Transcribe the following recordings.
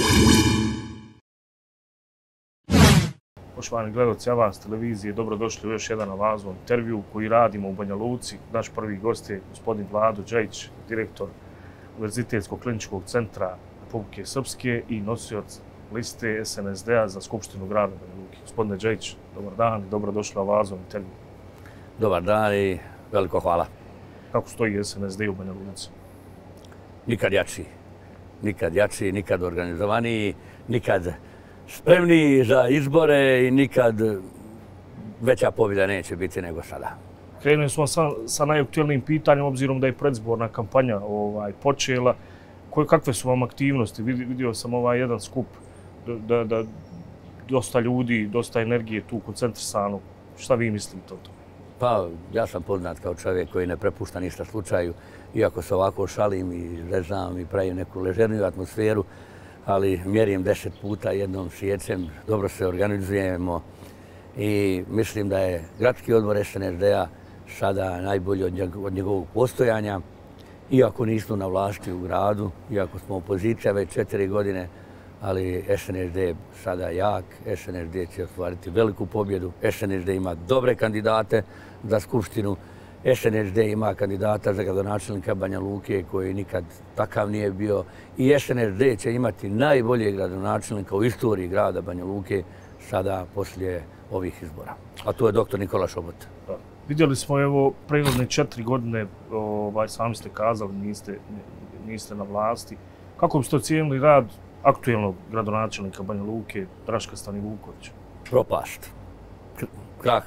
Poštovani gledalci Avans televizije, dobrodošli u još jedan Avanzov intervju koji radimo u Banja Luci. Naš prvi gost je gospodin Vlado Džajić, direktor Univerzitetskog kliničkog centra Republike Srpske i nosioc liste SNSD-a za Skupštinu grada Banja Luke. Gospodine Džajić, dobar dan i dobrodošli u Avanzov intervju. Dobar dan i veliko hvala. Kako stoji SNSD u Banja Luci? Nikad jači, nikad organizovaniji, nikad spremniji za izbore i nikad veća pobjeda neće biti nego sada. Krenuo smo sa najaktuelnijim pitanjem, obzirom da je predizborna kampanja počela. Kakve su vam aktivnosti? Vidio sam jedan skup da dosta ljudi, dosta energije tu koncentrisano. Šta vi mislite o tome? Pa, ja sam poznat kao čovjek koji ne prepušta ništa slučaju, iako se ovako šalim i zezam i pravim neku ležerniju atmosferu, ali mjerim 10 puta jednom sjecem, dobro se organizujemo i mislim da je gradski odbor SNSD-a sada najbolji od njegovog postojanja. Iako nismo na vlasti u gradu, iako smo opozicija već 4 godine, ali SNSD je sada jak, SNSD će ostvariti veliku pobjedu, SNSD ima dobre kandidate za Skupštinu, SNSD ima kandidata za gradonačelnika Banja Luke koji nikad takav nije bio i SNSD će imati najboljeg gradonačelnika u istoriji grada Banja Luke sada poslije ovih izbora. A to je dr. Nikola Šobot. Vidjeli smo prethodne 4 godine, sami ste kazali, niste na vlasti. Kako biste ocijenili rad aktuelnog gradonačelnika Banja Luke, Draška Stanivukovića? Propast. Krah.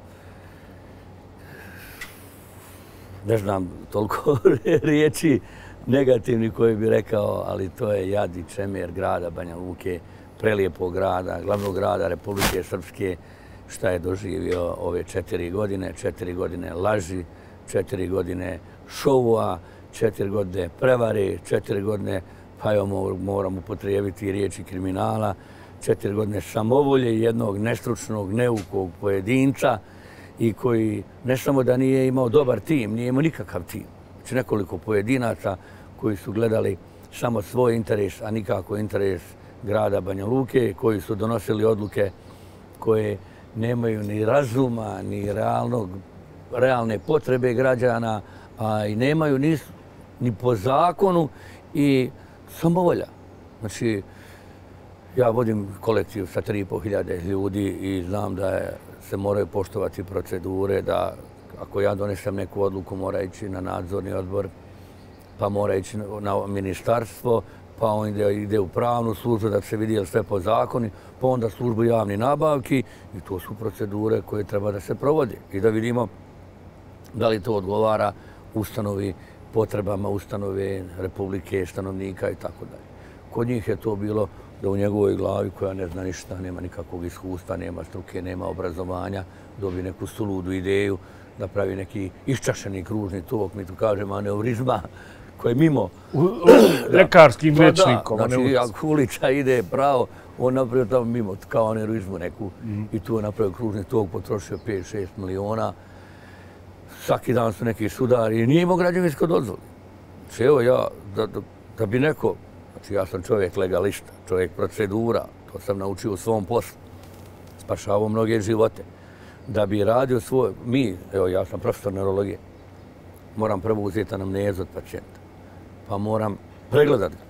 Ne znam toliko riječi negativni koji bi rekao, ali to je jad i čemer grada Banja Luke, prelijepog grada, glavnog grada Republike Srpske, šta je doživio ove 4 godine, 4 godine laži, 4 godine šova, 4 godine prevare, 4 godine, pa moram upotrijebiti riječi kriminala, 4 godine samovolje jednog nestručnog, neukog pojedinca i koji ne samo da nije imao dobar tim, nije imao nikakav tim. Znači nekoliko pojedinaca koji su gledali samo svoj interes, a nikako interes grada Banja Luke, koji su donosili odluke koje nemaju ni razuma, ni realne potrebe građana, a i nemaju ni po zakonu i samovolja. Znači, ja vodim kolektiv sa 3.500 ljudi i znam da se moraju poštovati procedure, da ako ja donesem neku odluku mora ići na nadzorni odbor, pa mora ići na ministarstvo, pa onda ide u pravnu službu da se vidi sve po zakonu, pa onda službu javnih nabavki i to su procedure koje treba da se provode i da vidimo da li to odgovara ustanovi, potrebama ustanove, republike, stanovnika i tako dalje. Kod njih je to bilo da u njegovoj glavi koja ne zna ništa, nema nikakvog iskustva, nema struke, nema obrazovanja, dobije neku suludu ideju da pravi neki iščašeni kružni tok, mi tu kažemo aneurizma, koje je mimo ljekarskim rečnikom. Znači, ako ulica ide pravo, on napravio tamo mimo, kao aneurizmu neku, i tu je napravio kružni tok, potrošio 5-6 miliona. Svaki dan su neki sudari i nije imao građevinsko dozvoli. Znači, evo ja, da bi neko, znači ja sam čovjek legalista, čovjek procedura, to sam naučio u svom poslu, spašavao mnoge živote. Da bi radio svoj, evo ja sam profesor neurologije, moram prvo uzeti anamnezu od pacijenta, pa moram pregledat ga,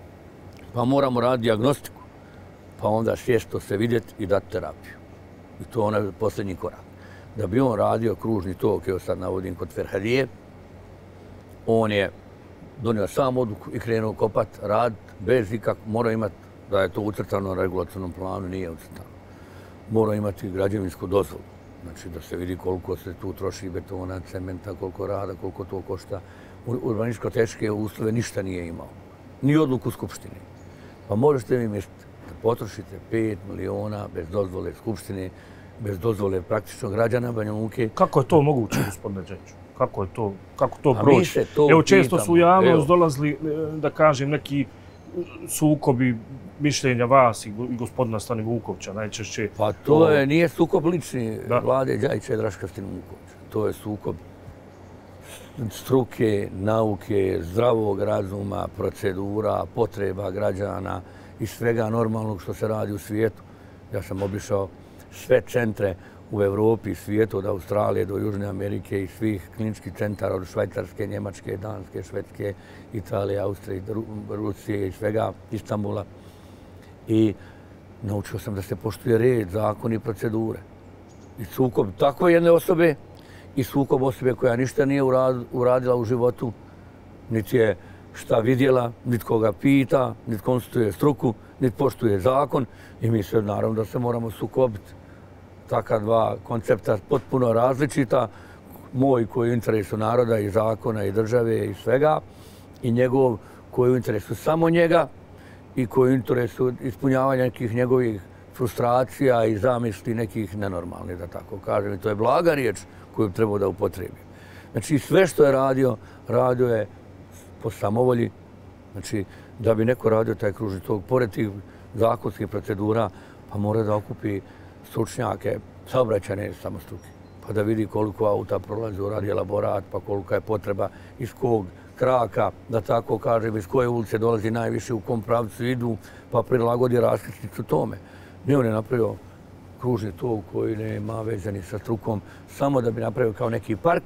pa moramo raditi dijagnostiku, pa onda svjesto se vidjeti i dati terapiju. I to je onaj posljednji korak. Da bi on radio kružni tok, evo sad navodim kod Ferhadije, on je donio sam odluku i krenuo kopat, rad, bez mora imati, da je to ucrtano na regulatornom planu, nije ucrtano. Mora imati građevinsku dozvolu. Znači da se vidi koliko se tu troši betona, cementa, koliko rada, koliko to košta. Urbanističko-tehničke uslove ništa nije imao. Ni odluku Skupštine. Pa možete mi misliti da potrošite 5 miliona bez dozvole Skupštine, bez dozvole praktično građana Banja Luke. Kako je to moguće, gospodine Džajiću? Kako to proći? Evo, često su u javnost dolazili, da kažem, neki sukobi mišljenja vas i gospodina Stanivukovića najčešće. Pa to nije sukob lični Vlade Džajića i Draška Stanivukovića. To je sukob struke, nauke, zdravog razuma, procedura, potreba građana i svega normalnog što se radi u svijetu. Ja sam obišao sve centre u Evropi i svijetu, od Australije do Južne Amerike i svih kliničkih centara od Švajcarske, Njemačke, Danske, Švedske, Italije, Austrije, Rusije i svega, Istanbula. I naučio sam da se poštuje red, zakon i procedure. I sukob takve jedne osobe i sukob osobe koja ništa nije uradila u životu, niti je šta vidjela, niti koga pita, niti konstituje struku, niti poštuje zakon i mi sve naravno da se moramo sukobiti. Taka dva koncepta potpuno različita, moj koji je u interesu naroda i zakona i države i svega i njegov koji je u interesu samo njega i koji je u interesu ispunjavanja nekih njegovih frustracija i zamisli nekih nenormalnih, da tako kažem. I to je blaga riječ koju trebao da upotrebi. Znači sve što je radio je po samovolji. Znači da bi neko radio taj kružni tok, pored tih zakonskih procedura, pa mora da okupi stručnjake, saobraćajne samostruke, pa da vidi koliko auta prolazi, uradi elaborat, pa kolika je potreba, iz kog kraka, da tako kažem, iz koje ulice dolazi najviše, u kom pravcu idu, pa prilagodi raskrsnicu tome. Ne, on je napravio kružni tok koji nema veze ni sa strukom, samo da bi napravio kao neki park,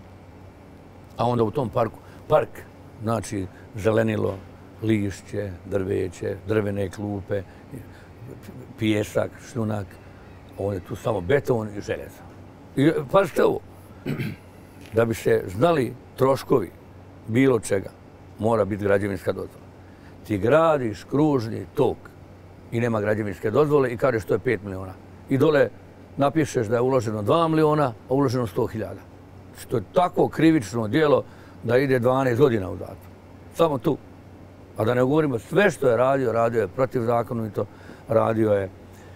a onda u tom park znači zelenilo, lišće, drveće, drvene klupe, pijesak, šljunak, on je tu samo beton i željezo. I pazite ovo, da bi se znali troškovi bilo čega, mora biti građevinska dozvola. Ti gradiš kružni tok i nema građevinske dozvole i kažeš to je 5 miliona. I dole napišeš da je uloženo 2 miliona, a uloženo 100.000. Što je tako krivično djelo da ide 12 godina u zatvor. Samo tu. A da ne govorimo sve što je radio je protivzakonito, radio je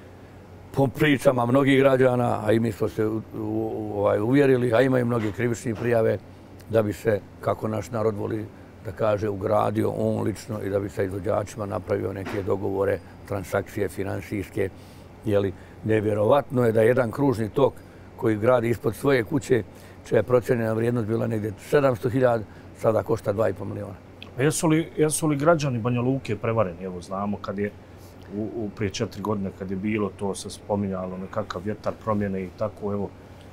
po pričama mnogih građana, a i mi smo se uvjerili, a ima i mnoge krivične prijave, da bi se, kako naš narod voli da kaže, ugradio on lično i da bi sa izvođačima napravio neke dogovore, transakcije finansijske. Nevjerovatno je da jedan kružni tok koji gradi ispod svoje kuće, čija je procenjena vrijednost bila negdje 700.000, sada košta 2,5 miliona. Jesu li građani Banja Luke prevareni? Evo, znamo kad je prije 4 godine kad je bilo, to se spominjalo, nekakav vjetar promjene i tako, evo,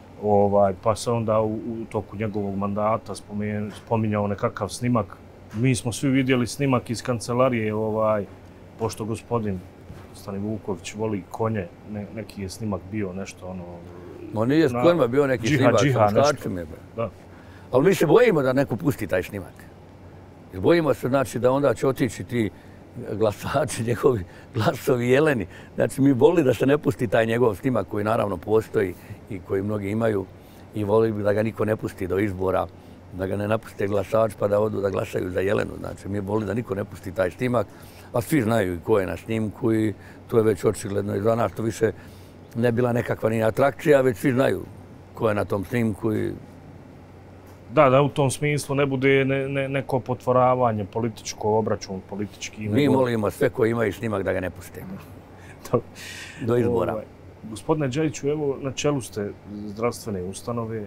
pa se onda u toku njegovog mandata spominjao nekakav snimak. Mi smo svi vidjeli snimak iz kancelarije, pošto gospodin Stani Vuković voli konje, neki je snimak bio nešto ono... No nije s konjima bio neki snimak, sa starcima. Ali mi se bojimo da neko pusti taj snimak. Jer bojimo se, znači, da onda će otići ti glasači, njegovi glasovi jeleni. Znači, mi volili da se ne pusti taj njegov snimak koji naravno postoji i koji mnogi imaju i volili bi da ga niko ne pusti do izbora, da ga ne napuste glasač pa da odu da glasaju za Jelenu. Znači, mi volili da niko ne pusti taj snimak, a svi znaju ko je na snimku i to je već očigledno i za nas to više ne bila nekakva ni atrakcija, već svi znaju ko je na tom snimku i... Da u tom smislu ne bude neko potvoravanje, političko obračun, politički... Mi molimo sve koji imaju snimak da ga ne puste. Do izbora. Gospodine Đajiću, evo, na čelu ste zdravstvene ustanove.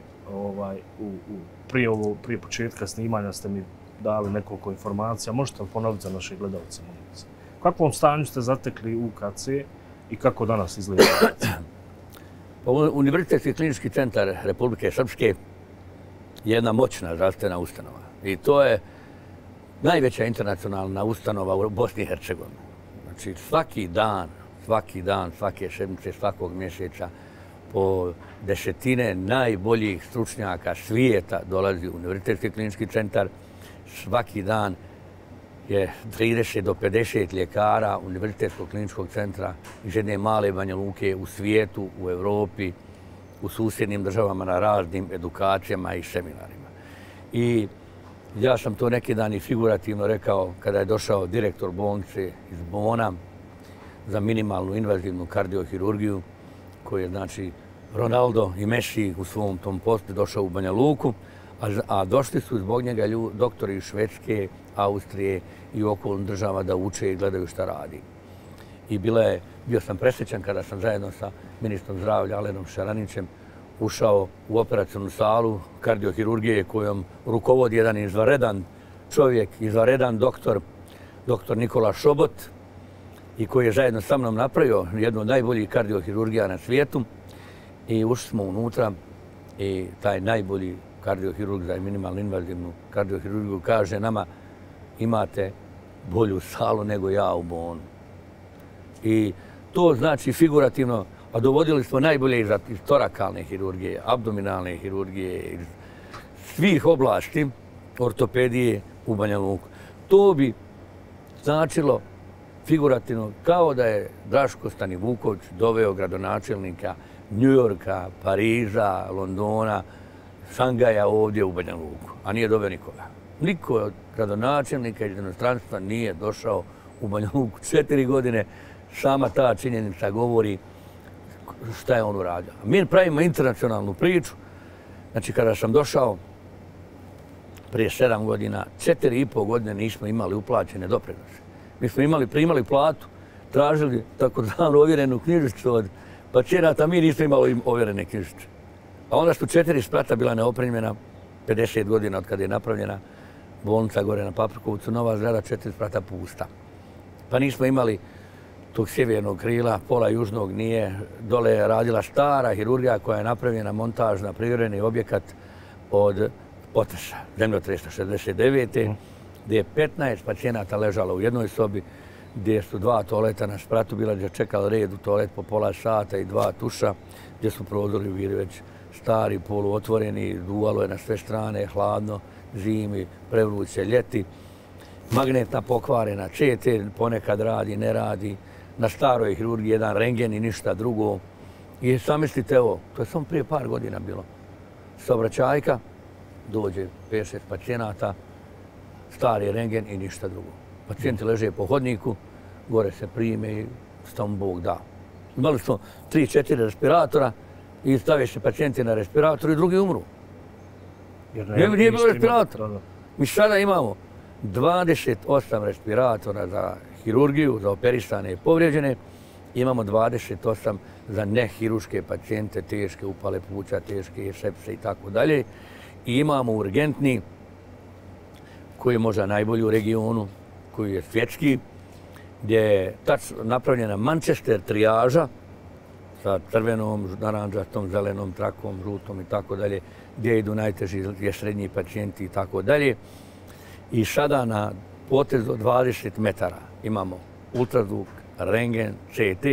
Prije početka snimanja ste mi dali nekoliko informacija. Možete li ponoviti za naše gledalce? U kakvom stanju ste zatekli UKC i kako danas izgleda UKC? Univerzitetski klinički centar Republike Srpske je jedna moćna zdravstvena ustanova. I to je najveća internacionalna ustanova u Bosni i Hercegovini. Znači svaki dan, svake sedmice, svakog mjeseca po desetine najboljih stručnjaka svijeta dolazi u Univerzitetski klinički centar. Svaki dan je 30 do 50 ljekara Univerzitetskog kliničkog centra iz jedne male Banja Luke u svijetu, u Evropi, u susjednim državama na raznim edukacijama i seminarima. I ja sam to neki dan i figurativno rekao kada je došao direktor bolnice iz Bona za minimalnu invazivnu kardiohirurgiju, koji je, znači, Ronaldo i Messi u svom tom postu došao u Banja Luku, a došli su zbog njega doktori iz Švedske, Austrije i okolnih država da uče i gledaju šta radi. I bio sam presrećan kada sam zajedno sa ministrom zdravlja Alenom Šaranićem ušao u operacionu salu kardiohirurgije kojom rukovodi jedan izvanredan čovjek, izvanredan doktor Nikola Šobot, i koji je zajedno sa mnom napravio jednu od najboljih kardiohirurgija na svijetu. I ušli smo unutra i taj najbolji kardiohirurg za minimalno invazivnu kardiohirurgiju kaže nama imate bolju salu nego ja u Bonu. I to znači figurativno, a dovodili smo najbolje iz torakalne hirurgije, abdominalne hirurgije, iz svih oblasti ortopedije u Banja Luku. To bi značilo figurativno kao da je Draško Stanivuković doveo gradonačelnika Njujorka, Pariza, Londona, Šangaja ovdje u Banja Luku, a nije doveo nikoga. Niko od gradonačelnika iz inostranstva nije došao u Banja Luku 4 godine. Sama ta činjenica govori šta je on uradio. Mi pravimo internacionalnu priču. Znači, kada sam došao prije 7 godina, 4,5 godine nismo imali uplaćene doprinose. Mi smo primali platu, tražili takozvanu ovjerenu knjižicu od pacijenata, mi nismo imali ovjerene knjižice. A onda su 4 sprata bila neopremljena, 50 godina od kada je napravljena bolnica gore na Paprikovcu, nova zgrada, 4 sprata pusta. Pa nismo imali tog sjevernog krila, pola južnog nije. Dole je radila stara hirurgija koja je napravljena montažna privremeni objekat od potresa, zemljotresa 69. gdje je 15 pacijenata ležalo u jednoj sobi, gdje su 2 toaleta na spratu bila, gdje je čekalo red u toalet po pola sata i 2 tuša, gdje su prozori bili već stari, poluotvoreni, duvalo je na sve strane, hladno, zimi, prevruće, ljeti. Magnetna pokvarena, CT ponekad radi, ne radi. Na staroj hirurgiji jedan rengen i ništa drugo. I zamislite ovo, to je samo prije par godina bilo. Saobraćajka, dođe 5-6 pacijenata, stari rengen i ništa drugo. Pacijenti leže po hodniku, gore se prime i šta mu Bog da. Imali smo 3-4 respiratora i stave se pacijenti na respirator i drugi umru. Nije bilo respiratora. Mi sada imamo 28 respiratora za hirurgiju, za operisane i povrijeđene. Imamo 28 za nehiruške pacijente, teške upale pluća, teške sepse i tako dalje. I imamo urgentni, koji je možda najbolji u regionu, koji je svjetski, gdje je napravljena Manchester trijaža sa crvenom, naranđastom, zelenom trakom, žutom i tako dalje, gdje idu najteži srednji pacijenti i tako dalje. I sada na potezu od 20 metara imamo ultrazvuk, rengen, CT,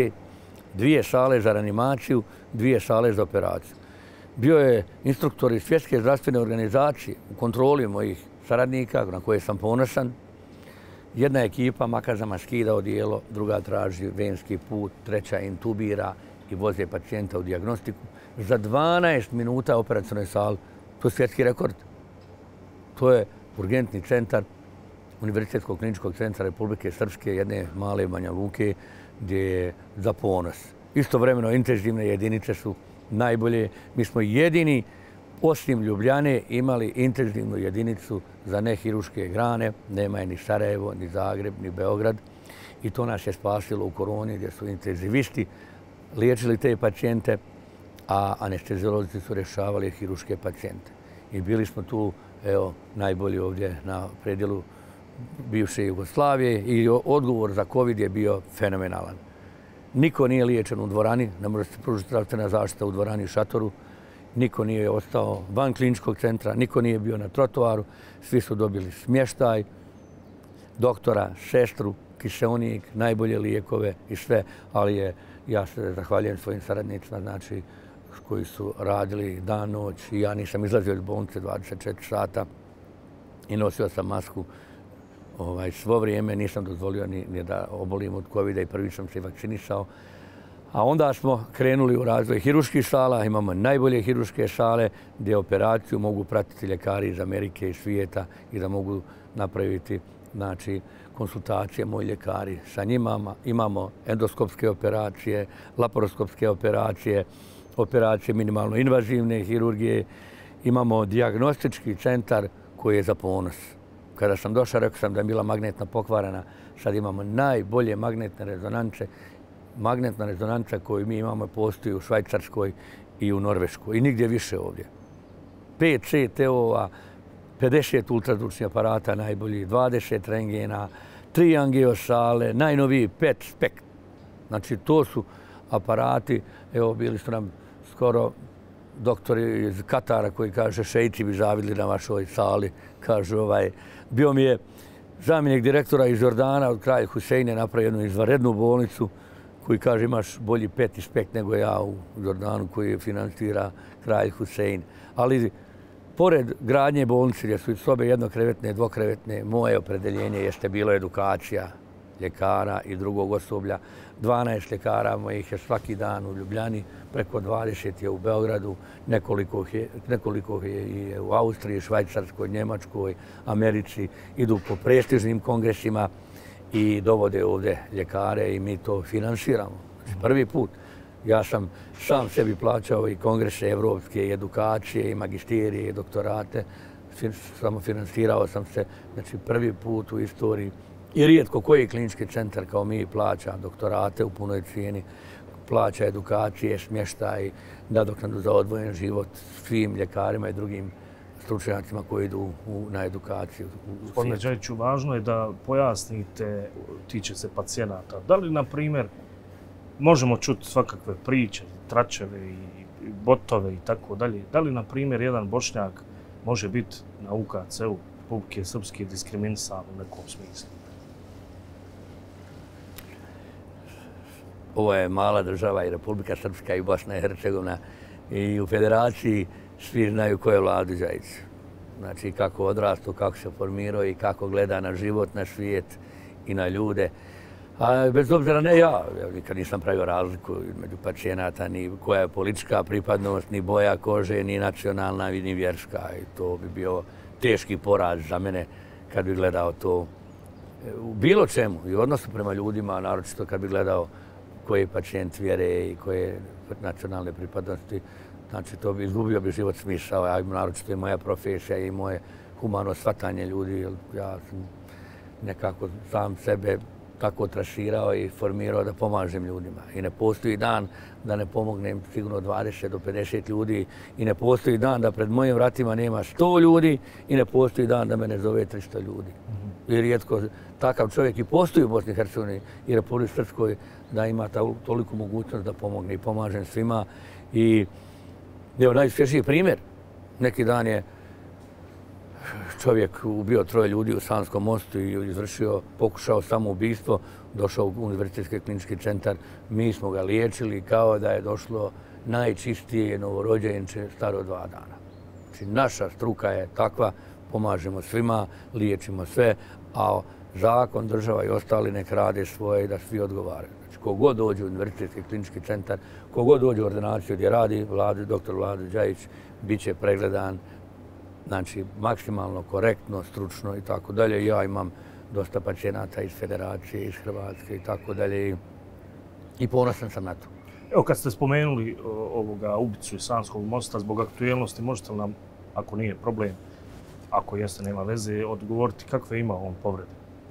2 sale za reanimaciju, 2 sale za operaciju. Bio je instruktor iz Svjetske zdravstvene organizacije u kontroli mojih saradnika na koje sam ponosan. Jedna ekipa makazama skida odijelo, druga traži venski put, treća intubira i voze pacijenta u dijagnostiku. Za 12 minuta operacionoj sali. To je svjetski rekord. To je urgentni centar Univerzitetskog kliničkog centra Republike Srpske, jedne male Banja Luke, gdje je za ponos. Istovremeno intenzivne jedinice su najbolje. Mi smo jedini, osim Ljubljane, imali intenzivnu jedinicu za nehiruške grane. Nema je ni Sarajevo, ni Zagreb, ni Beograd. I to nas je spasilo u koroni, gdje su intenzivisti liječili te pacijente, a anesteziolozi su rješavali hiruške pacijente. I bili smo tu, evo, najbolji ovdje na predjelu bivše Jugoslavije i odgovor za COVID je bio fenomenalan. Niko nije liječen u dvorani, ne može se pružiti zdravstvena zaštita u dvorani Šatoru, niko nije ostao van kliničkog centra, niko nije bio na trotoaru, svi su dobili smještaj, doktora, sestru, kiseonik, najbolje lijekove i sve, ali ja se zahvaljujem svojim saradnicima, znači, koji su radili dan, noć i ja nisam izlazio iz bolnice 24 sata i nosio sam masku svo vrijeme, nisam dozvolio ni da obolim od COVID-a i prvi sam se vakcinisao. A onda smo krenuli u razvoj hiruških sala, imamo najbolje hiruške sale gdje operaciju mogu pratiti ljekari iz Amerike i svijeta i da mogu napraviti, znači, konsultacije moji ljekari sa njima. Imamo endoskopske operacije, laparoskopske operacije, operacije minimalno invazivne hirurgije. Imamo dijagnostički centar koji je za ponos. Kada sam došao, rekao sam da je bila magnetna pokvarena. Sad imamo najbolje magnetne rezonance. Magnetna rezonanca koju mi imamo postoji u Švajcarskoj i u Norveškoj i nigdje više ovdje. 5 CT-ova, 50 ultrazvučnih aparata najbolji, 20 rengena, 3 angiosale, najnoviji PET SPECT. Znači, to su aparati, evo, bili su nam skoro doktori iz Katara koji kaže šeici bi zavidli na vašoj sali. Kažu, bio mi je zamjenik direktora iz Jordana od Kralja Huseina napravio jednu izvanrednu bolnicu koji kaže imaš bolji PET i SPECT nego ja u Jordanu koji finansira Kralj Husein. Ali pored gradnje bolnice gdje su sobe jednokrevetne, dvokrevetne, moje opredeljenje jeste bilo edukacija ljekara i drugog osoblja. 12 ljekara mojih je svaki dan u Ljubljani, preko 20 je u Beogradu, nekoliko je u Austriji, Švajcarskoj, Njemačkoj, Americi. Idu po prestižnim kongresima i dovode ovdje ljekare i mi to finansiramo. Znači, prvi put ja sam sam sebi plaćao i kongrese evropske, i edukacije, i magisterije, i doktorate. Samo finansirao sam se, znači prvi put u istoriji. I rijetko koji klinički centar kao mi plaća doktorate u punoj cijeni, plaća edukacije, smještaj, nadoknadu za odvojen život svim ljekarima i drugim stručnjacima koji idu na edukaciju. Gospodine Đajiću, važno je da pojasnite, tiče se pacijenata. Da li, na primjer, možemo čuti svakakve priče, tračeve i botove i tako dalje. Da li, na primjer, jedan Bošnjak može biti na UKC-u Republike Srpske diskriminisan u nekom smislu? Ovo je mala država i Republika Srpska i Bosna i Hercegovina i u federaciji svi znaju ko je Vlado Đajić. Znači kako odrastu, kako se formirao i kako gleda na život, na svijet i na ljude. A bez obzira ne ja nikad nisam pravio razliku među pacijenata, ni koja je politička pripadnost, ni boja kože, ni nacionalna, ni vjerska. I to bi bio teški poraz za mene kad bi gledao to u bilo čemu i odnosu prema ljudima, naročito kad bi gledao koji je pacijent vjere i koje nacionalne pripadnosti. Znači, to bi izgubio bi život smisao, a naročito i moja profesija i moje humano shvatanje ljudi, jer ja sam nekako sam sebe tako trasirao i formirao da pomažem ljudima. I ne postoji dan da ne pomognem sigurno 20 do 50 ljudi i ne postoji dan da pred mojim vratima nema 100 ljudi i ne postoji dan da me ne zove 300 ljudi. I rijetko takav čovjek i postoji u Bosni i Hercegovini i Republici Srpskoj da ima toliku mogućnost da pomogne i pomažem svima. I evo najsvježiji primjer. Neki dan je čovjek ubio 3 ljudi u Sanskom mostu i izvršio, pokušao samoubistvo, došao u Univerzitetski klinički centar. Mi smo ga liječili kao da je došlo najčistije novorođenče staro 2 dana. Znači, naša struka je takva, pomažemo svima, liječimo sve, a zakon, država i ostali nek rade svoje i da svi odgovaraju. Znači, kogod dođe u Univerzitetski klinički centar, kogod dođe u ordinaciju gdje radi doktor Vlado Đajić, bit će pregledan, znači maksimalno korektno, stručno i tako dalje. Ja imam dosta pacijenata iz Federacije, iz Hrvatske i tako dalje i ponosan sam na to. Evo, kad ste spomenuli ovoga ubicu iz Sanskog mosta, zbog aktuelnosti, možete li nam, ako nije problem, ako jeste, nema veze, odgovoriti kakve ima on povrede?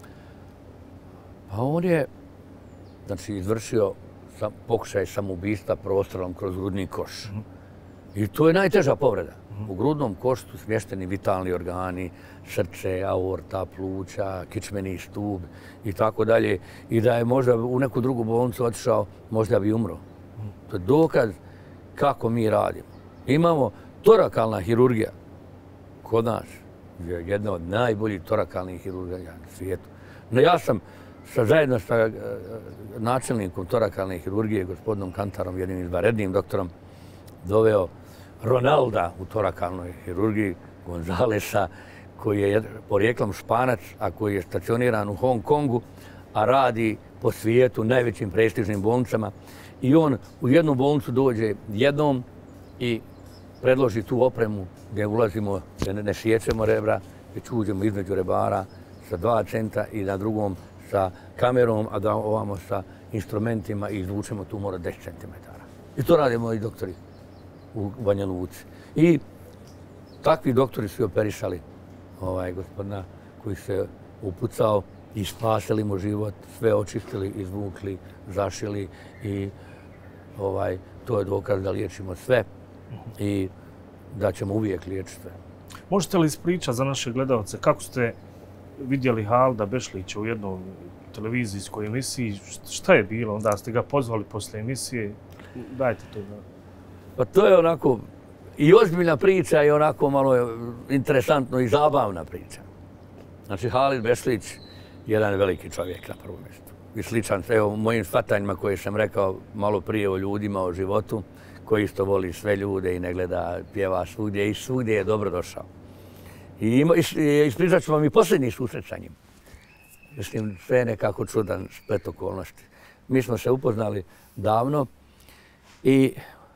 Pa on je, znači, izvršio pokušaj samoubistva prostorom kroz grudni koš. I to je najteža povreda. U grudnom košu su smješteni vitalni organi, srce, aorta, pluća, kičmeni stup i tako dalje. I da je možda u neku drugu bolnicu otišao, možda bi umro. To je dokaz kako mi radimo. Imamo torakalna hirurgija kod nas. Je jedna od najboljih torakalnih hirurgija na svijetu. No ja sam zajedno sa načelnikom torakalne hirurgije, gospodinom Kantarom, jednim izvanrednim doktorom, doveo Ronalda u torakalnoj hirurgiji, Gonzalesa, koji je porijeklom Španac, a koji je stacioniran u Hong Kongu, a radi po svijetu najvećim prestižnim bolnicama. I on u jednu bolnicu dođe jednom i predloži tu opremu gdje ulazimo, gdje ne siječemo rebra, već uđemo između rebara sa 2 centa i na drugom sa kamerom, a da ovamo sa instrumentima i izvučemo tumor od 10 cm. I to rade moji doktori u Banja Luci. I takvi doktori su operisali gospodina koji se upucao i spasili mu život, sve očistili, izvukli, zašili i to je dokaz da liječimo sve i da ćemo uvijek liječiti sve. Možete li ispričati za naše gledalce kako ste vidjeli Halida Bešlića u jednoj televizijskoj emisiji. Šta je bilo? Onda ste ga pozvali posle emisije. Dajte to da... Pa to je onako i ozbiljna priča i onako malo interesantno i zabavna priča. Znači, Halid Bešlić je jedan veliki čovjek na prvom mjestu. I sličan, evo, mojim shvatanjima koje sam rekao malo prije o ljudima, o životu, koji isto voli sve ljude i ne gleda, pjeva svugdje i svugdje je dobro došao. I ispričat ću vam i posljednji susret sa njim. Mislim, sve je nekako čudan splet okolnosti. Mi smo se upoznali davno i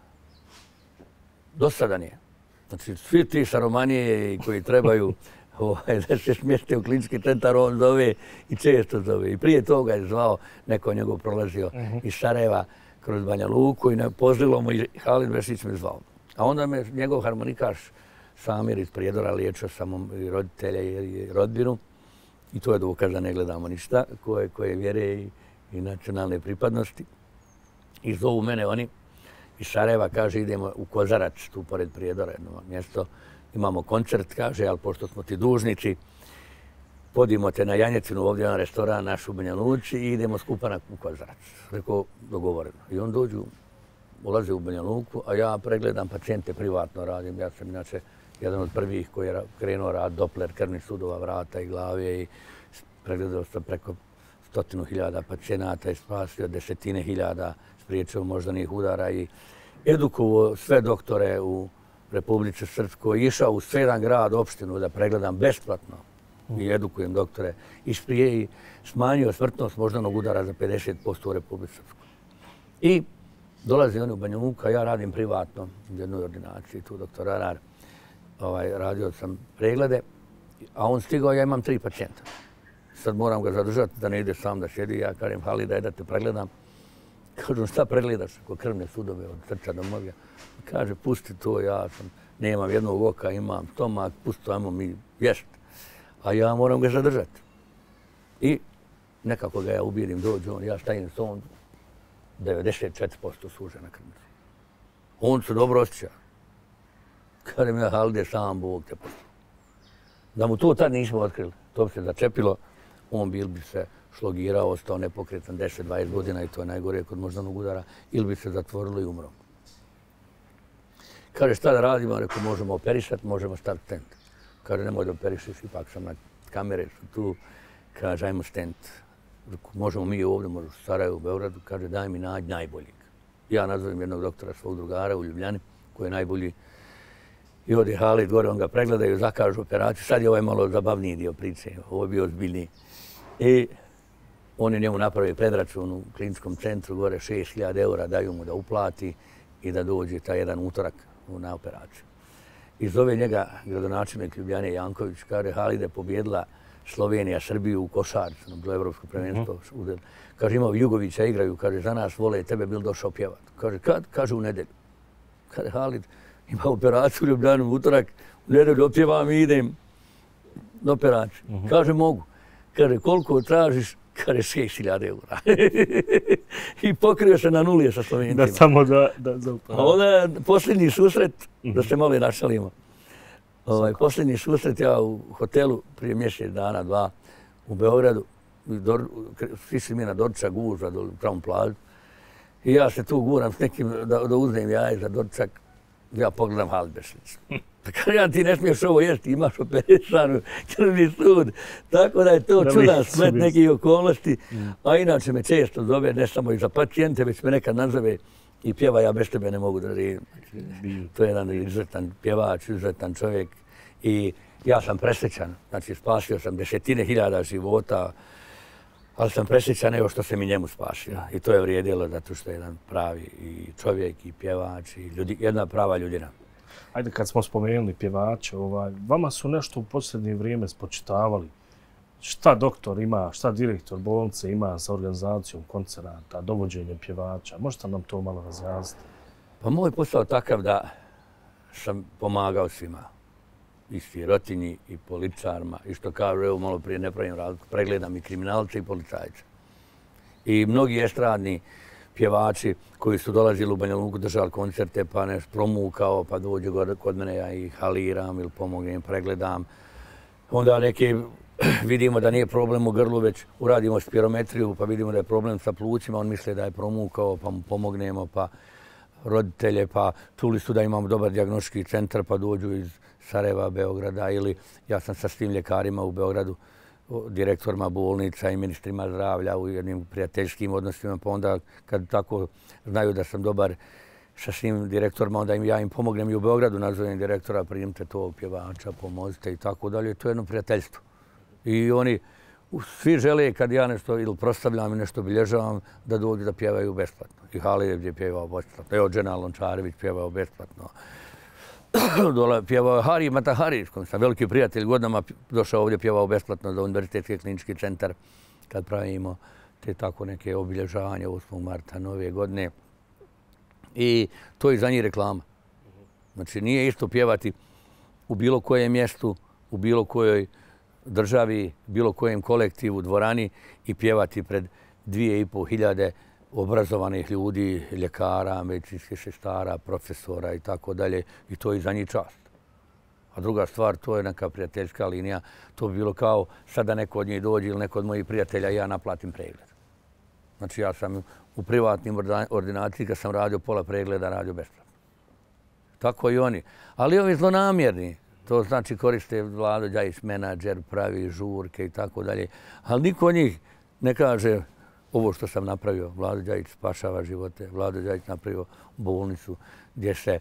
dosadan je. Znači, svi ti šaromanije koji trebaju da se smjeste u klinički centar, on zove i često zove. I prije toga je zvao, neko njegov prolazio iz Sarajeva kroz Banja Luku i pozvilo mu i Halid Bešlić me zvao. A onda me njegov harmonikaš Samir iz Prijedora liječio samo i roditelja i rodbinu. I to je dokaz da ne gledamo ništa, koje vjere i nacionalne pripadnosti. I zovu mene oni iz Sarajeva, kaže, idemo u Kozarac, tu pored Prijedora, jedno mjesto. Imamo koncert, kaže, ali pošto smo ti dužnici, podimo te na Janjecinu, ovdje na restoran naš u Banja Luci i idemo skupa u Kozarac. Rekao, dogovoreno. I on dođu, ulaze u Banja Luku, a ja pregledam pacijente, privatno radim. Ja sam inače jedan od prvih koji je krenuo rad Doppler, krvnih sudova, vrata i glave i pregledao sam preko 100.000 pacijenata i spasio 10.000, spriječio moždanih udara i edukovao sve doktore u Republici Srpskoj, išao u 7 grad, opštinu da pregledam besplatno i edukujem doktore i smanjio smrtnost moždanog udara za 50% u Republici Srpskoj. I dolazi oni u Banja Luku, a ja radim privatno u jednoj ordinaciji, tu doktor Arar. Radio sam preglede, a on stigao, ja imam 3 pacijenta. Sad moram ga zadržati da ne ide sam da sjedi, ja kažem, Halid, daj da te pregledam. Kažem, šta pregledaš? Ako krvne sudove od srca do mozga. Kaže, pusti to, ja sam, nemam jednog oka, imam stomak, pusti to, ajmo mi ješt. A ja moram ga zadržati. I nekako ga ja ubijedim, dođe on, ja stavim sondu, 94% sužena krvnica. On se dobro osjeća. Kažem ja, Halide, sam Bog te poslao. Da mu to tad nismo otkrili, to bi se začepilo, on bi se šlogirao, ostao nepokretan 10-20 godina i to je najgore kod moždanog udara, ili bi se zatvorilo i umro. Kaže, šta da radimo? Rekao, možemo operisati, možemo staviti stent. Kaže, nemoj da operišiš, ipak sam na kamere su tu. Kaže, ajmo stent. Možemo mi ovdje, možemo u Sarajevu, u Beogradu. Kaže, daj mi nađi najboljeg. Ja nazovem jednog doktora svog drugara u Ljubljani, koji je najbolji. I ode Halid gore, on ga pregledaju, zakažu operaciju. Sad je ovaj malo zabavniji dio priče, ovo je bio ozbiljniji. I oni njemu napravi predračun u kliničkom centru, gore 6.000 eura daju mu da uplati i da dođe taj jedan utorak na operaciju. I zove njega gradonačelnik Ljubljane Janković, kaže, Halide, pobjedila Slovenija, Srbiju u košarcu, na bilo evropsko prvenstvo. Kaže, imao Jugovića, igraju, kaže, za nas vole, tebe bil došao pjevat. Kaže, kad? Kaže, u nedelju. Kaže, Halid, ima operaciju u Ljubljanu u utorak, u nedelju opjevam i idem na operaciju. Kaže, mogu. Kaže, koliko tražiš? Kaže, 6.000 eura. I pokrio se na nulije sa Slovencima. Da samo da a onda je posljednji susret, da se malo i našalimo. Posljednji susret ja u hotelu prije mjesec dana, 2, u Beogradu. Svi mi na doručak gužva do Crown Plaza. I ja se tu guram s nekim da uzmem jaje za doručak. Ja pogledam Halid Bešlić. Kaže, ja ti ne smiješ ovo jesti, imaš operisanu krvni sud. Tako da je to čudan splet nekih okolnosti. A inače me često zove, ne samo i za pacijente, već me nekad nazove i pjeva, ja bez tebe ne mogu da živim. To je jedan izuzetan pjevač, izuzetan čovjek. I ja sam presrećan. Znači, spasio sam 10.000 života, ali sam presrećan evo što se mi njemu spasio. I to je vrijedilo zato što je jedan pravi i čovjek i pjevač i jedna prava ljudina. Ajde, kad smo spomenuli pjevače, vama su nešto u posljednje vrijeme spočitavali. Šta doktor ima, šta direktor bolnice ima sa organizacijom koncerata, dovođenjem pjevača? Možete nam to malo razjasniti? Pa moj posao je takav da sam pomagao svima. I sirotinji, i političarima, i što kažu, evo malo prije ne pravim razliku, pregledam i kriminalce i policajce. I mnogi estradni pjevači koji su dolazili u Banja Luku, držali koncerte, pa nešto promukao, pa dođe kod mene, ja ih haliram ili pomognem, pregledam. Onda neki vidimo da nije problem u grlu, već uradimo spirometriju, pa vidimo da je problem sa plućima, on misle da je promukao, pa mu pomognemo, pa roditelje, pa čuli su da imamo dobar dijagnostički centar, pa dođu iz Sarajeva, Beograda, ili ja sam sa svim ljekarima u Beogradu, direktorima bolnica i ministrima zdravlja u jednim prijateljskim odnosima, pa onda kad tako znaju da sam dobar sa svim direktorima, onda ja im pomognem i u Beogradu, nazovem direktora, primite tog pjevača, pomozite i tako dalje. To je jedno prijateljstvo. I oni svi žele kad ja nešto ili proslavljam i nešto obilježavam da dođu da pjevaju besplatno. I Halijev je pjevao besplatno. Evo Dženal Lončarević pjevao besplatno. Pjevao je Hari Matahari, s kojim sam veliki prijatelj, godinama došao ovdje, pjevao besplatno za Univerzitetski klinički centar kad pravimo te tako neke obilježavanja 8. marta nove godine. I to je za njih reklama. Znači nije isto pjevati u bilo kojem mjestu, u bilo kojoj državi, bilo kojem kolektivu, dvorani i pjevati pred 2.500 obrazovanih ljudi, ljekara, medicinskih sestara, profesora i tako dalje. I to je za njih čast. A druga stvar, to je neka prijateljska linija. To bi bilo kao sada neko od njih dođe ili neko od mojih prijatelja i ja naplatim pregled. Znači ja sam u privatnim ordinaciji kad sam radio pola pregleda radio besplatno. Tako i oni. Ali ovi zlonamjerni, to znači koriste Vlado Đajić, menadžer, pravi žurke i tako dalje. Ali niko od njih ne kaže ovo što sam napravio. Vlado Đajić spašava živote. Vlado Đajić napravio bolnicu gdje se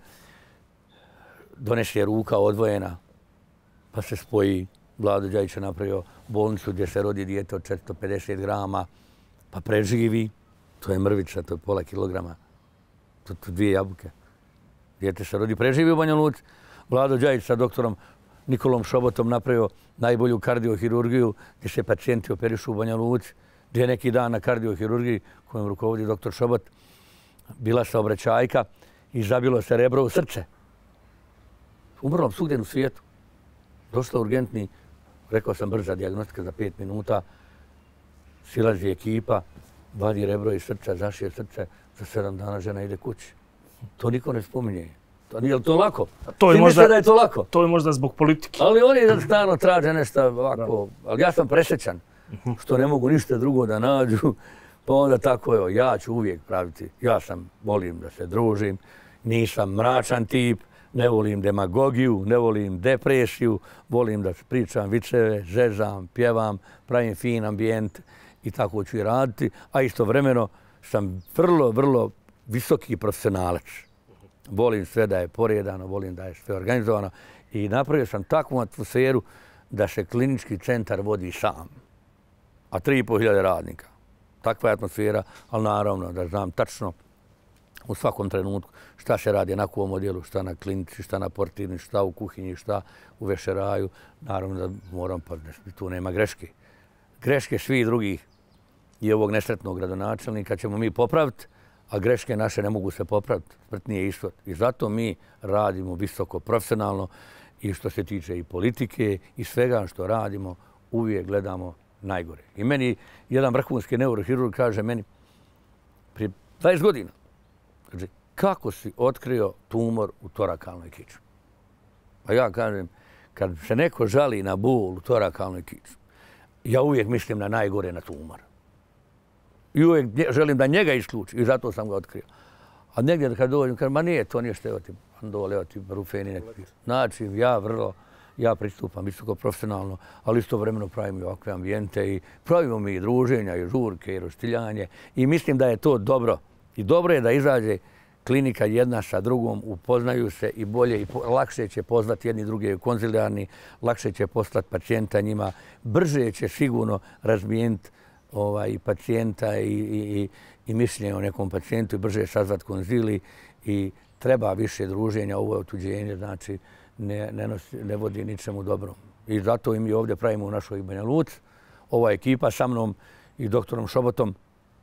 donese ruka odvojena pa se spoji. Vlado Đajić je napravio bolnicu gdje se rodi dijete od 450 grama pa preživi. To je mrvica, to je pola kilograma. To 2 jabuke. Dijete se rodi, preživi u Banja Luci. Vlado Đajić sa doktorom Nikolom Šobotom napravio najbolju kardiohirurgiju gdje se pacijenti operišu u Banja Luci. Gdje je neki dan na kardiohirurgiji kojom rukovodi doktor Šobot bila saobraćajka i zabilo se rebro u srce. Umrlo svugdje u svijetu. Došla urgentni, rekao sam brza dijagnostika za 5 minuta, silazi ekipa, vadi rebro iz srca, zašije srce, za 7 dana žena ide kući. To niko ne spominje. Je li to lako? Ti misle da je to lako? To je možda zbog politike. Ali oni stalno traže nešto ovako. Ali ja sam presrećan što ne mogu ništa drugo da nađu. Pa onda tako, evo, ja ću uvijek praviti. Ja volim da se družim, nisam mračan tip, ne volim demagogiju, ne volim depresiju, volim da pričam viceve, zezam, pjevam, pravim fin ambijent i tako ću i raditi. A istovremeno sam vrlo visoki profesionalac. Volim sve da je poredano, volim da je sve organizovano i napravio sam takvu atmosferu da se klinički centar vodi sam, a 3.500 radnika. Takva je atmosfera, ali naravno da znam tačno u svakom trenutku šta se radi na kovom odjelu, šta na klinici, šta na portirni, šta u kuhinji, šta u vešeraju. Naravno da moram, pa tu nema greške. Greške svih drugih i ovog nesretnog gradonačelnika ćemo mi popraviti, a greške naše ne mogu se popraviti. Smrt nije ishod. I zato mi radimo visoko profesionalno i što se tiče i politike i svega što radimo, uvijek gledamo najgore. I meni jedan vrhunski neurohirurg kaže meni prije 20 godina, kaže, kako si otkrio tumor u torakalnoj kičmi? A ja kažem, kad se neko žali na bol u torakalnoj kičmi, ja uvijek mislim na najgore, na tumor. I uvijek želim da njega isključi i zato sam ga otkrio. A negdje kad dođem, kažem, ma nije to ništa, evo ti bandole, evo ti rufeni neki. Znači, ja pristupam visoko profesionalno, ali istovremeno pravimo i ovakve ambijente i pravimo mi i druženja, i žurke, i roštiljanje. I mislim da je to dobro. I dobro je da izađe klinika jedna sa drugom, upoznaju se i bolje i lakše će pozvati jedni druge konzilijarni, lakše će poslati pacijenta njima, brže će sigurno razmijeniti i pacijenta i mišljenje o nekom pacijentu i brže sazvat konzili i treba više druženja, ovo je otuđenje, znači ne vodi ničemu dobrom. I zato i mi ovdje pravimo u našoj Banja Luci. Ova ekipa sa mnom i doktorom Šobotom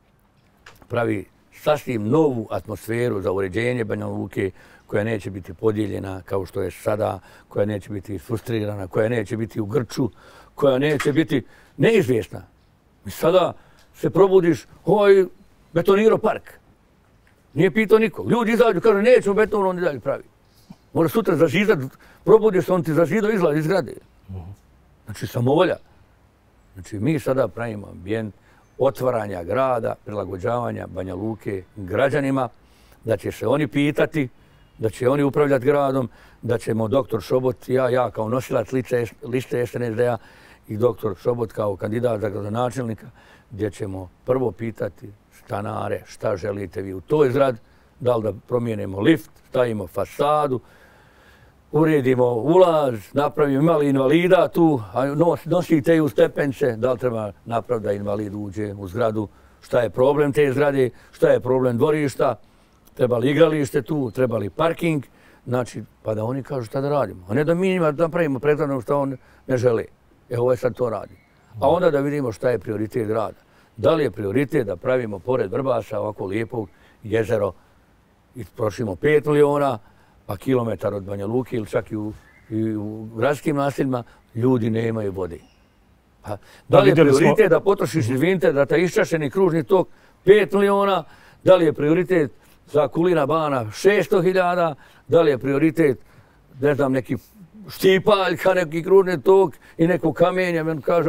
pravi sasvim novu atmosferu za uređenje Banja Luke koja neće biti podijeljena kao što je sada, koja neće biti frustrirana, koja neće biti u grču, koja neće biti neizvjesna. I sada se probudiš, betonirao park. Nije pitao nikog. Ljudi izađu, kažu, nećemo beton, on i dalje pravi. Mora sutra zažizati, probudiš se, on ti zažidao izlaz iz zgrade. Znači, samovolja. Znači, mi sada pravimo ambijent otvaranja grada, prilagođavanja Banja Luke građanima, da će se oni pitati, da će oni upravljati gradom, da ćemo doktor Šobot, ja kao nosilac liste SNSD-a i doktor Šobot kao kandidat za gradonačelnika, gdje ćemo prvo pitati stanare šta želite vi u toj zgradi, da li da promijenimo lift, stavimo fasadu, uredimo ulaz, napravimo mali invalida tu, a nosite ju stepence, da li treba napraviti da invalid uđe u zgradu, šta je problem te zgrade, šta je problem dvorišta, treba li igralište tu, treba li parking, znači, pa da oni kažu šta da radimo. A ne da mi njima napravimo prethodno što on ne žele. Ovo je sad to radi. A onda da vidimo šta je prioritet grada. Da li je prioritet da pravimo pored Vrbasa ovako lijepog jezero i trošimo 5 miliona, a kilometar od Banja Luke ili čak i u gradskim naseljima ljudi nemaju vode. Pa, da li je prioritet da potrošiš, izvinite, da taj iščašeni kružni tok 5 miliona, da li je prioritet za Kulina Bana 600.000, da li je prioritet, ne znam, neki štipaljka, neki kružni tok i neko kamenje. Men kaže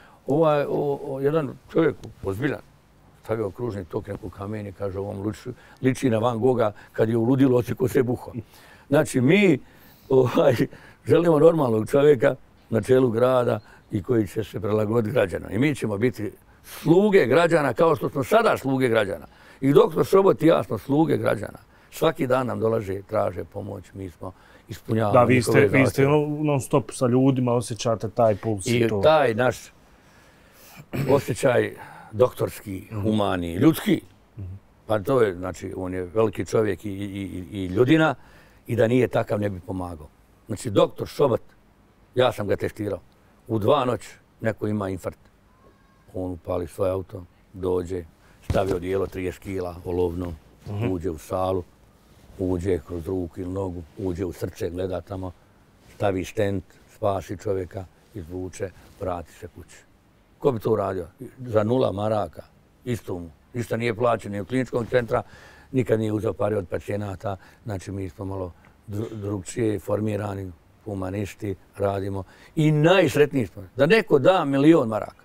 jedan čovjek ozbiljan stavio kružni tok, neko kamenje, kaže ovom liči na Van Gogha kad je u ludilu osjeko se buho. Znači mi želimo normalnog čovjeka na čelu grada i koji će se prilagoditi građana. I mi ćemo biti sluge građana kao što smo sada sluge građana. I doktor Šobot i ja smo sluge građana. Svaki dan nam dolaže, traže pomoć, mi smo ispunjavamo. Da, vi ste non stop sa ljudima, osjećate taj puls. I taj naš osjećaj doktorski, humani, ljudski. Pa to je, znači, on je veliki čovjek i ljudina i da nije takav ne bi pomagao. Znači, doktor Šobot, ja sam ga testirao. U 2 noći neko ima infarkt. On upali svoj auto, dođe, stavi odijelo 30 kila olovno, uđe u salu, uđe kroz ruku ili nogu, uđe u srce, gleda tamo, stavi stent, spasi čovjeka, izvuče, vrati se kući. Ko bi to uradio? Za 0 maraka, isto mu. Ništa nije plaćeno, ni u kliničkom centra, nikad nije uzeo pare od pacijenata. Znači, mi smo malo drugčije formirani, humanisti, radimo. I najsretniji smo. Da neko da 1 milion maraka.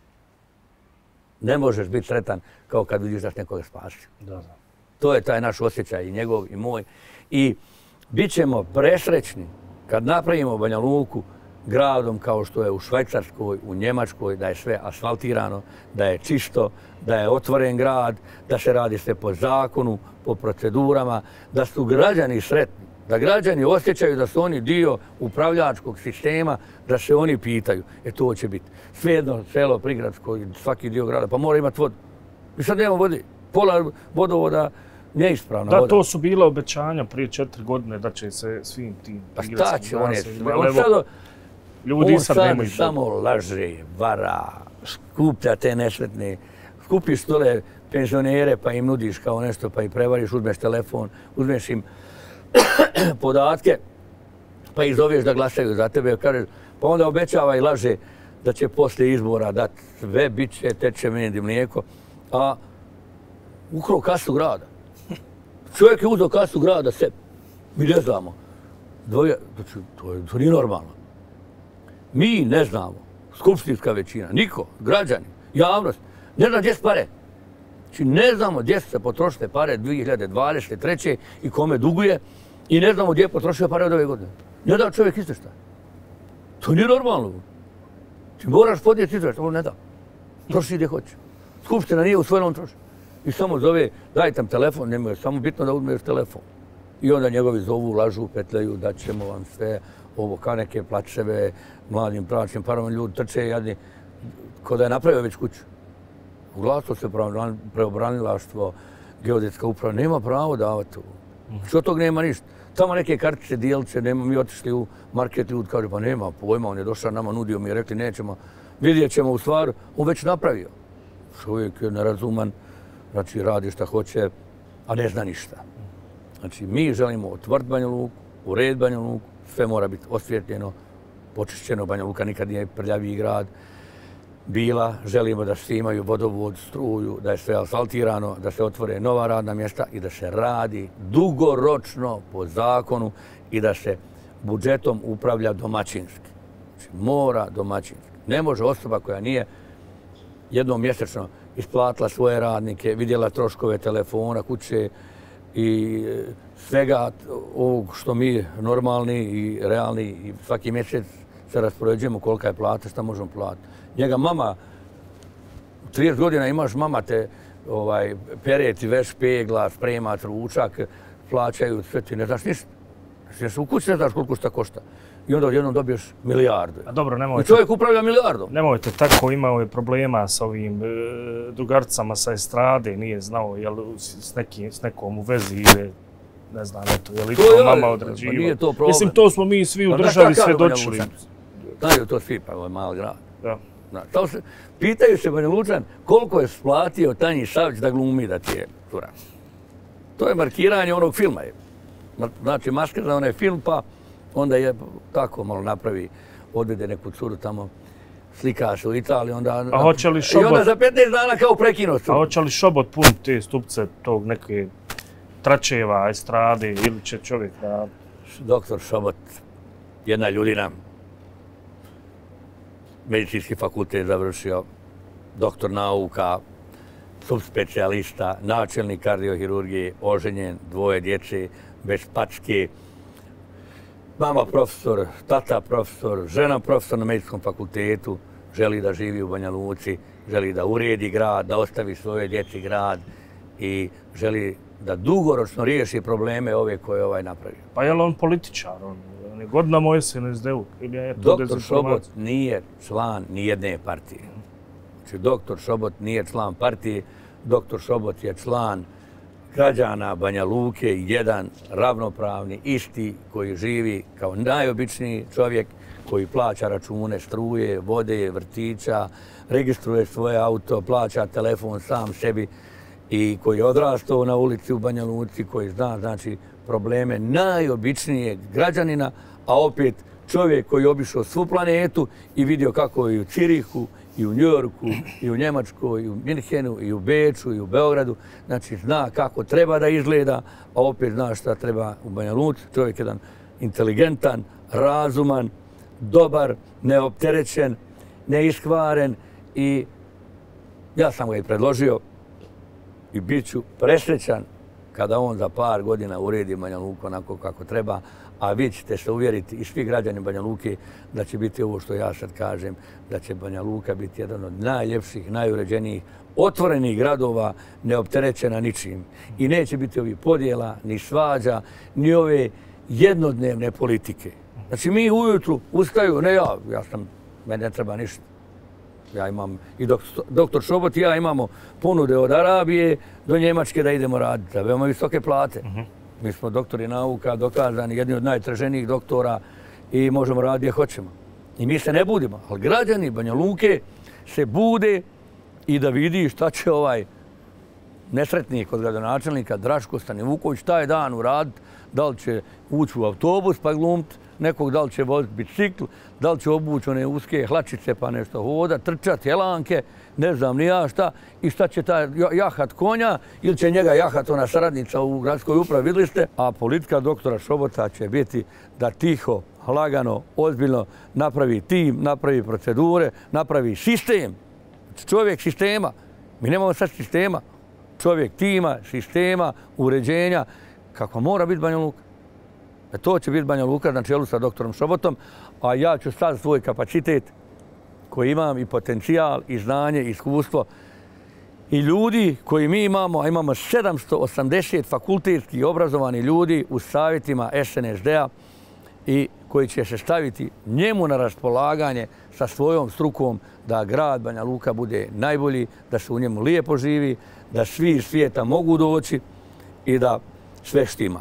Ne možeš biti sretan kao kad vidiš da si nekoga spasio. To je taj naš osjećaj i njegov i moj. I bit ćemo presrećni kad napravimo Banja Luku gradom kao što je u Švajcarskoj, u Njemačkoj, da je sve asfaltirano, da je čisto, da je otvoren grad, da se radi sve po zakonu, po procedurama, da su građani sretni, da građani osjećaju da su oni dio upravljačkog sistema, da se oni pitaju. To će biti. Svejedno, selo, prigradsko, svaki dio grada, pa mora imati vodu. Mi sad nemamo vode. Pola vodovoda neispravna voda. Da, to su bila obećanja prije 4 godine da će se svim tim prigradskim Pa šta će on je? Ljudi sad nemaju vodu. Samo laže, vara, skuplja te nesretne. Skupiš tole penzionere pa im nudiš kao nešto, pa ih prevariš, uzmeš telefon, uzmeš im podatke, pa ih zoveš da glasaju za tebe, pa onda obećava i laže da će poslije izbora dati sve, bit će, teče med i mlijeko, a ukrao kasu grada. Čovjek je uzeo kasu grada sebi. Mi ne znamo. To nije normalno. Mi ne znamo. Skupštinska većina, niko, građani, javnost, ne zna gdje su pare. Znači ne znamo gdje su se potrošile pare 2023. i kome duguje i ne znamo gdje je potrošio pare od ove godine. Ne da čovjek izvještaj. To nije normalno. Ti moraš podnijeti izvještaj, on ne da. Troši gdje hoće. Skupština nije usvojila, on troši. I samo zove, dajte nam telefon, nema je samo bitno da uzmeš telefon. I onda njegovi zovu, lažu, petljaju, da ćemo vam sve, ovo kao neke plačeve, mladim bračnim parom, ljudi trče jadni, ko da je napravio već kuću. Uglasilo se preobranilaštvo, geodetska uprava, nema pravo davati ovo. Što tog nema ništa. Tamo neke kartice, dijelce, nema, mi otišli u market, ljudi kaže, pa nema pojma, on je došao nama, nudio mi je, rekli nećemo, vidjet ćemo u stvar, on već napravio. Čovjek je nerazuman, znači radi šta hoće, a ne zna ništa. Znači mi želimo otvoriti Banja Luku, urediti Banja Luku, sve mora biti osvjetljeno, počišćeno. Banja Luka nikad nije prljaviji grad bila. Želimo da svi imaju vodovod, struju, da je sve asfaltirano, da se otvore nova radna mjesta i da se radi dugoročno po zakonu i da se budžetom upravlja domaćinski. Znači mora domaćinski. Ne može osoba koja nije jednom mjesečno isplatila svoje radnike, vidjela troškove telefona, kuće i svega ovog što mi normalni i realni i svaki mjesec se raspoređujemo kolika je plata, šta možemo platiti. Njega mama, 30 godina imaš, mama te pere ti veš pegla, sprema ručak, plaćaju sve, ti ne znaš ništa. Znači, u kući ne znaš koliko šta košta. I onda odjednom dobiješ milijardu. A dobro, nemojte... I čovjek upravlja milijardom. Nemojte tako, imao je problema sa ovim drugarcama sa estrade, nije znao jel s nekom u vezi ide, ne znam, eto, je li to mama određivala. Nije to problem. Mislim, to smo mi svi u državi svjedočili. Znaju to svi, pa ovo je mali grad. Da. Pitaju se Banja Lučan koliko je splatio Tanji Savić da glumi da ti je cura. To je markiranje onog filma. Znači, maske za onaj film, pa onda je tako malo napravi, odvede neku curu tamo, slika se u Italiji, onda... A hoće li Šobot... I onda za 15 dana kao prekinuo curu. A hoće li Šobot puniti te stupce tog neke tračeva, estrade, ili će čovjek da... Doktor Šobot, jedna ljudina, medicinski fakultet završio, doktor nauka, subspecijalista, načelnik kardiohirurgije, oženjen, 2 djece, bez packe, mama profesor, tata profesor, žena profesor na medicinskom fakultetu, želi da živi u Banja Luci, želi da uredi grad, da ostavi svoje djeci grad i želi da dugoročno riješi probleme ove koje napravio. Pa je li on političar? On je godinama u SNSD-u? Doktor Šobot nije član nijedne partije. Znači, doktor Šobot nije član partije, doktor Šobot je član građana Banja Luke, jedan ravnopravni, isti, koji živi kao najobičniji čovjek, koji plaća račune struje, vode, vrtića, registruje svoje auto, plaća telefon sam sebi i koji je odrastao na ulici u Banja Luci, koji zna, znači, probleme najobičnijeg građanina, a opet čovjek koji je obišao svu planetu i vidio kako je u Cirihu, i u Njujorku, i u Njemačkoj, i u Minhenu, i u Beču, i u Beogradu. Znači, zna kako treba da izgleda, a opet zna šta treba u Banja Luci. Čovjek je jedan inteligentan, razuman, dobar, neopterećen, neiskvaren i ja sam ga i predložio i bit ću presrećan kada on za par godina uredi Banja Luku onako kako treba, a vi ćete se uvjeriti i svi građani Banja Luke da će biti ovo što ja sad kažem, da će Banja Luka biti jedan od najljepših, najuređenijih, otvorenih gradova, neopterećena ničim. I neće biti ovih podjela, ni svađa, ni ove jednodnevne politike. Znači mi ujutru ustaju, ne ja meni ne treba ništa. Ja imam, i doktor Šobot i ja imamo ponude od Arabije do Njemačke da idemo raditi, da veoma visoke plate. Mi smo doktori nauka, dokazani, jedni od najtraženijih doktora i možemo raditi gdje hoćemo. I mi se ne budimo, ali građani Banja Luke se bude i da vidi šta će ovaj nesretnik od gradonačelnika Draško Stanivuković taj dan uraditi, da li će ući u autobus pa glumiti nekog, da li će voziti bicikl, da li će obući one uske hlačice pa nešto hoda, trčati helanke, ne znam ni ja šta, i šta će taj jahat konja ili će njega jahat ona saradnica u gradskoj upravi, vidjeli ste. A politika doktora Šobota će biti da tiho, lagano, ozbiljno napravi tim, napravi procedure, napravi sistem. Čovjek sistema. Mi nemamo sad sistema. Čovjek tima, sistema, uređenja, kako mora biti Banja Luka. To će biti Banja Luka na čelu sa doktorom Šobotom, a ja ću sad svoj kapacitet koji imam i potencijal, i znanje, i iskustvo, i ljudi koji mi imamo, a imamo 780 fakultetskih obrazovanih ljudi u savjetima SNSD-a i koji će se staviti njemu na raspolaganje sa svojom strukom da grad Banja Luka bude najbolji, da se u njemu lijepo živi, da svi iz svijeta mogu doći i da sve štima.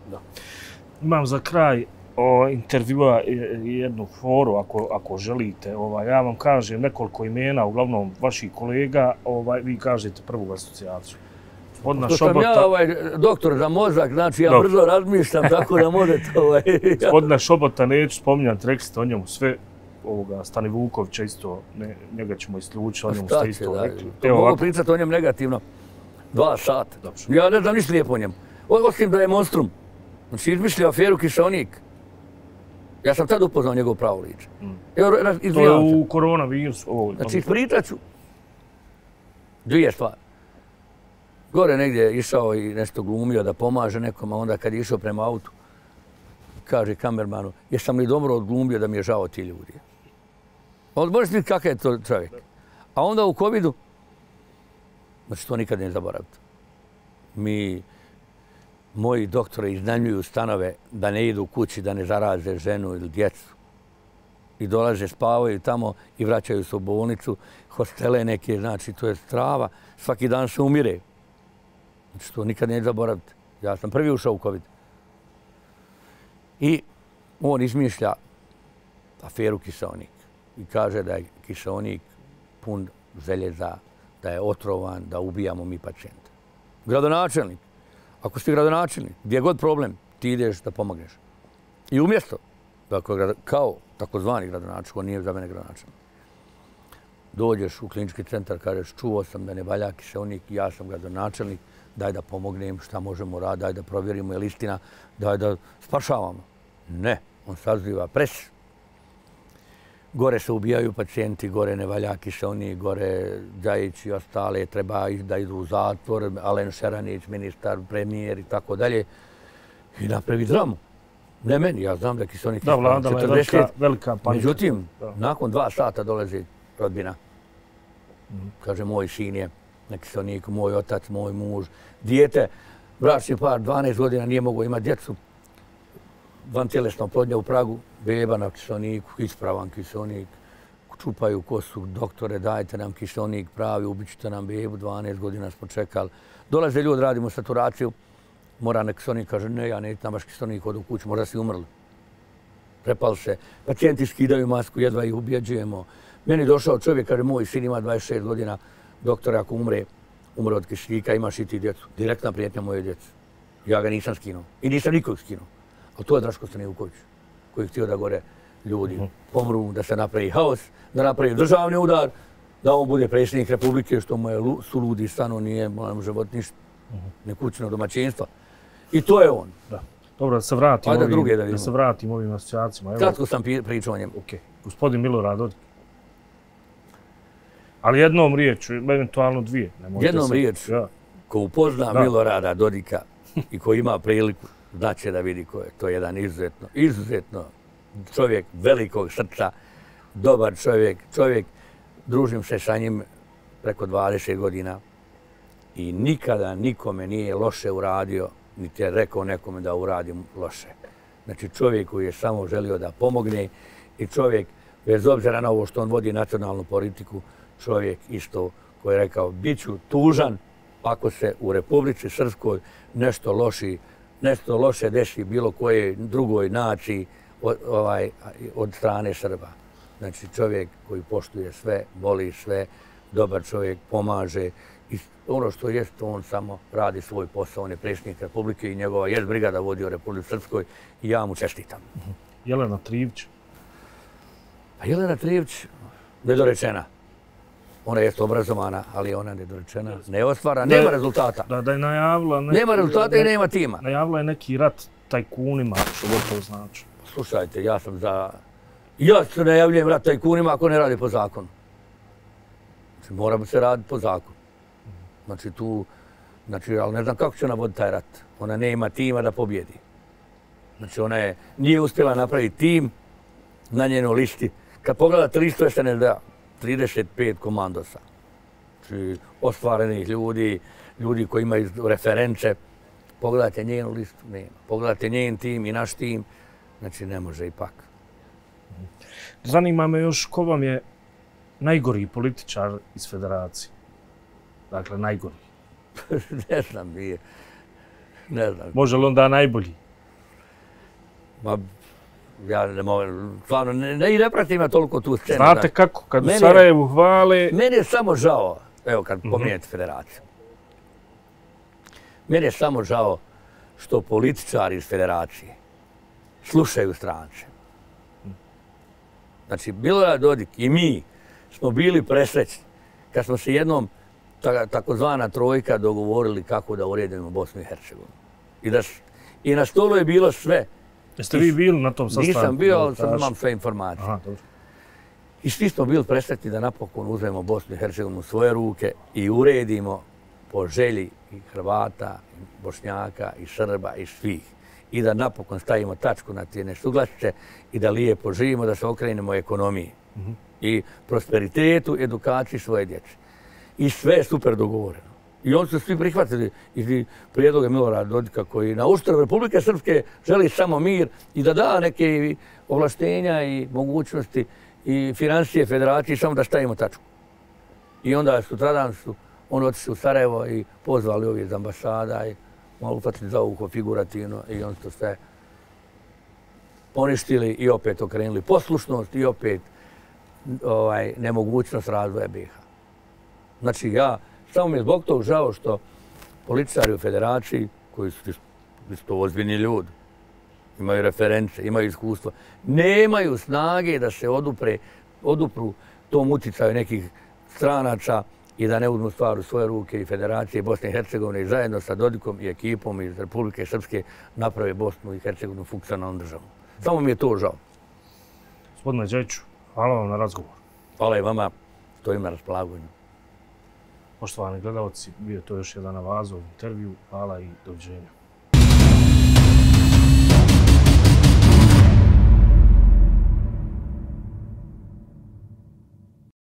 Imam za kraj intervjua jednu foru, ako želite. Ja vam kažem nekoliko imena, uglavnom vaših kolega, vi kažete prvu asocijaciju. Pošto sam ja doktor za mozak, znači ja brzo razmišljam, tako da možete... Gospodina Šobota neću spominjati, rekli ste o njemu sve, Stanivukovića isto, njega ćemo isključiti, o njemu ste isto rekli. Mogu pričati o njemu negativno 2 sata. Ja ne znam ništa lijepo o njemu. Osim da je monstrum. Znači, izmišljao aferu Kišonik. Ja sam tad upoznao njegov pravo lice. To je u koronavirusu. Znači, ispričat ću. Dvije stvari. Gore negdje je išao i nešto glumio da pomaže nekom, a onda kad je išao prema autu, kaže kamermanu, jesam li dobro odglumio da mi je žao ti ljudi? Možeš vidjeti kakav je to čovjek. A onda u covidu, znači to nikad ne zaboravite. Moji doktori iznajmljuju stanove da ne idu kući, da ne zaraze ženu ili djecu. I dolaze, spavaju tamo i vraćaju se u bolnicu. Hostele neke, znači to je strava. Svaki dan se umire. Znači to nikad ne zaboravite. Ja sam prvi ušao u covid. I on izmišlja aferu kiseonik. I kaže da je kiseonik pun željeza, da je otrovan, da ubijamo mi pacijenta. Gradonačelnik. Ako si gradonačelnik, gdje je god problem, ti ideš da pomogneš. I umjesto, dakle, kao takozvani gradonačelnik, on nije za mene gradonačelnik, dođeš u klinički centar, kažeš čuo sam da ne valja kiseonik, ja sam gradonačelnik, daj da pomognem, šta možemo raditi, daj da provjerimo je li istina, daj da spašavamo. Ne, on saziva pres. Gore se ubijaju pacijenti, gore ne valja kiseonik, gore Djajić i ostale treba da idu u zatvor, Alen Šeranić, ministar, premijer i tako dalje. I napravi dramu. Ne meni, ja znam da kiseonik da, vladala je velika panika. Međutim, nakon 2 sata dolazi rodbina. Kaže, moj sin je na kiseoniku, moj otac, moj muž, dijete, bračni par, 12 godina nije mogao imati djecu. Vantjelesna oplodnja u Pragu, beba na kiseoniku, ispravan kiseonik, čupaju kosu, doktore, dajte nam kiseonik pravi, ubićete nam bebu, 12 godina smo čekali. Dolaze ljudi, radimo saturaciju, mora na kiseonik, kaže, ne, ja neću nam baš kiseonik, odu u kuću, možda si umrli. Prepali se, pacijenti skidaju masku, jedva ih ubjeđujemo. Meni došao čovjek, kaže, moj sin ima 26 godina, doktore, ako umre od kiseonika, imaš i ti djecu. Direktna prijetnja moje djece. Ja ga nisam skinuo i nisam nikog skinuo. Ali to je Draško Stanivković, koji je htio da gore ljudi pomru, da se napravi haos, da napravi državni udar, da on bude predsjednik Republike, što mu je suludi stano, nije život ništa, ne kućno domaćinstva. I to je on. Da. Dobro, da se vratim ovim asocijacijama. Kratko sam pričao o njemu. Okay. Gospodin Milorad Dodik. Ali jednom riječu, eventualno dvije. Jednom riječu, ko upozna Milorada Dodika i ko ima priliku, znači da vidi ko je. To je jedan izuzetno čovjek velikog srca, dobar čovjek, družim se sa njim preko 20 godina i nikada nikome nije loše uradio, niti je rekao nekome da uradim loše. Znači čovjek koji je samo želio da pomogne i čovjek, bez obzira na ovo što on vodi nacionalnu politiku, čovjek isto koji je rekao, bit ću tužan ako se u Republici Srpskoj nešto loše desi bilo koje drugoj naciji od strane Srba. Znači čovjek koji poštuje sve, voli sve, dobar čovjek, pomaže. I ono što jest, on samo radi svoj posao, on je predsjednik Republike i njegova jest brigada vodi u Republici Srpskoj i ja mu čestitam. Jelena Trivić? Jelena Trivić, nedorečena. Ona je obrazovana, ali ona je nedorečena, ne ostvara, nema rezultata. Da je najavila... Nema rezultata i nema tima. Najavila je neki rat tajkunima, što gotovo znači. Slušajte, ja se najavljujem rat tajkunima ako ne radi po zakonu. Znači, moramo se raditi po zakonu. Znači, ali ne znam kako će ona voditi taj rat. Ona nema tima da pobjedi. Znači, ona nije uspjela napraviti tim na njenoj listi. Kad pogledate listu SNSD-a, 35 komandosa. Znači, ostvarenih ljudi koji imaju reference. Pogledajte njenu listu, nema. Pogledajte njen tim i naš tim. Znači, ne može ipak. Zanima me još ko vam je najgori političar iz federacije? Dakle, najgori. Ne znam, nije. Ne znam. Može li onda najbolji? Ja ne mogu, stvarno, ne pratim ja toliko tu scenu. Znate kako, kad u Sarajevu hvale... Meni je samo žao, evo kad pominjete federaciju, meni je samo žao što političari iz federacije slušaju strance. Znači, Milorad Dodik i mi smo bili presrećni kad smo se jednom takozvana trojka dogovorili kako da uredimo Bosnu i Hercegovinu. I na stolu je bilo sve. Jeste vi bili na tom sastanku? Nisam bio, ali sam imam sve informacije. Aha, dobro. I svi smo bili presretni da napokon uzmemo Bosnu i Hercegovinu u svoje ruke i uredimo po želji i Hrvata, i Bošnjaka, i Srba, i svih. I da napokon stavimo tačku na te nesuglasice i da lijepo živimo, da se okrenemo ekonomiji. I prosperitetu, edukaciji svoje djece. I sve je super dogovoreno. I oni su svi prihvatili iz prijedloga Milorada Dodika koji na uštrb Republike Srpske želi samo mir i da da neke ovlaštenja i mogućnosti i financije federacije samo da stavimo tačku. I onda sutradan su oni otišli u Sarajevo i pozvali ovi iz ambasada i malo upatili za uho figurativno i oni to sve poništili i opet okrenuli poslušnost i opet nemogućnost razvoja BiH. Znači samo mi je zbog tog žao što političari u federaciji, koji su isto ozbiljni ljudi, imaju reference, imaju iskustva, nemaju snage da se odupru tom uticaju nekih stranaca i da ne uzmu stvar u svoje ruke i Federacije Bosne i Hercegovine i zajedno sa Dodikom i ekipom iz Republike Srpske naprave Bosnu i Hercegovinu funkcionalnom državom. Samo mi je to žao. Gospodine Đajiću, hvala vam na razgovor. Hvala i vama, stojim na raspolaganju. Poštovani gledalci, bio je to još jedan Avazov intervju. Hvala i doviđenja.